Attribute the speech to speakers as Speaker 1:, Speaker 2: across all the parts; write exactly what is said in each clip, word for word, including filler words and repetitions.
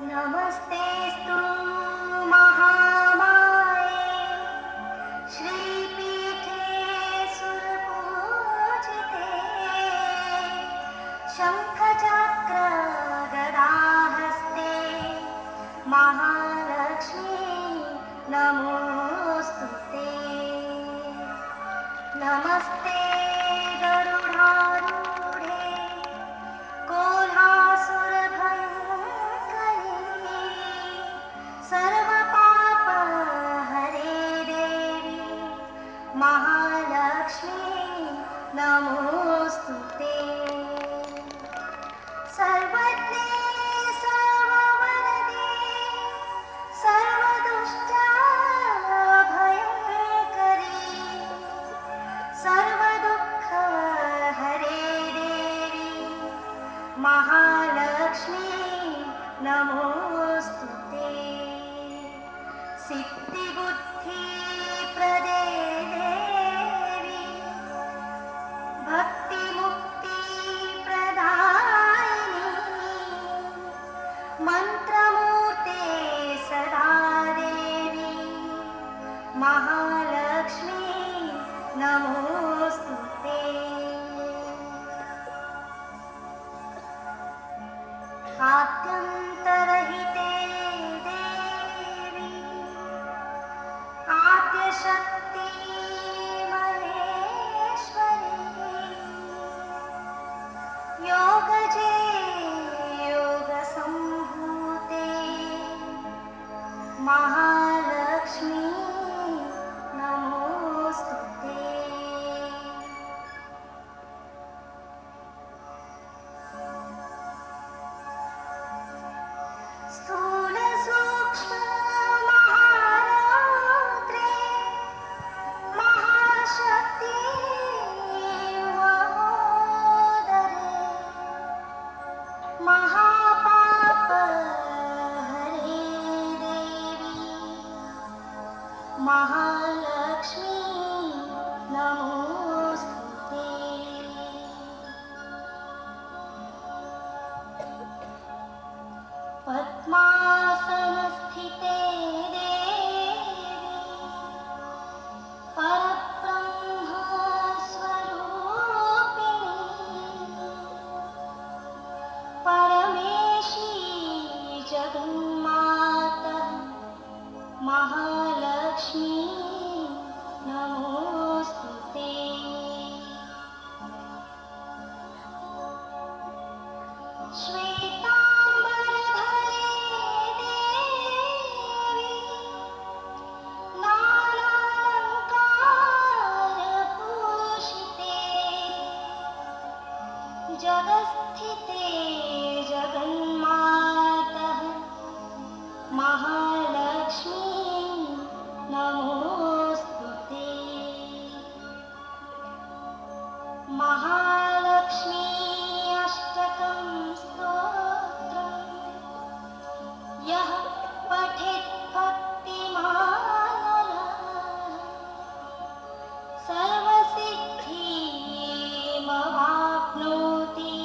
Speaker 1: नमस्तेस्तु महामाये श्रीपीठे सुरपूजिते शङ्खचक्र गदाहस्ते महालक्ष्मी नमोस्तुते। नमस्ते गरुडारूढे कोल्हासुरभयङ्करी सर्वपापहरे देवी महालक्ष्मी नमोस्तुते। सर्वज्ञे सर्ववरदे सर्वदुष्टभयङ्करी सर्वदुःखहरे देवी महालक्ष्मी नमोस्तुते। सिद्धिबुद्धिप्रदे देवी भक्तिमुक्तिप्रदायिनी मन्त्रमूर्ते सदा देवी महालक्ष्मी नमोस्तुते। आद्यन्तरहिते देवी आद्यशक्ति महेश्वरी योगजे योगसम्भूते महालक्ष्मी नमोस्तुते। स्थूल सूक्ष्म महारौद्रे महाशक्ति महोदरे महापापहरे देवी महालक्ष्मी नमोस्तुते। पद्मासनस्थिते देवी परब्रह्मस्वरूपिणी परमेशी जगन्माता महालक्ष्मी नमोस्तुते। श्वेताम्बरधरे देवी नानालङ्कारभूषिते जगत्स्थिते जगन्माता महालक्ष्मी नमोस्तुते। महालक्ष्मी अष्टकं स्तोत्रम् यः पठेत् भक्तिमानः सर्वसिद्धिमवाप्नोति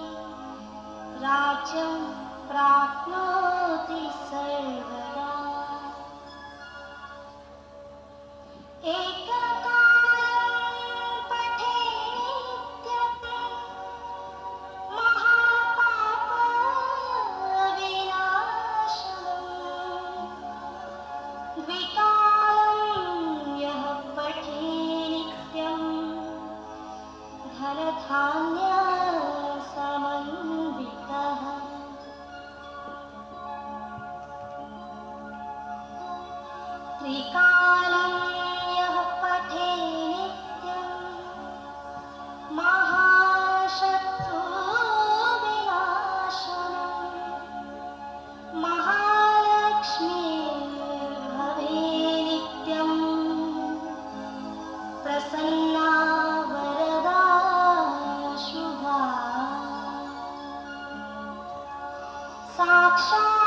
Speaker 1: राज्यं प्राप्नोति सर्वदा। एककालं पठेत् नित्यं महापापविनाशनम् द्विकालं यः पठेत् नित्यं धनधान्यसमन्वितः। त्रिकालं यः पठेत् नित्यं महाशत्रुविनाशनम् महालक्ष्मीर्भवे नित्यं प्रसन्ना वरदा शुभा साक्षात्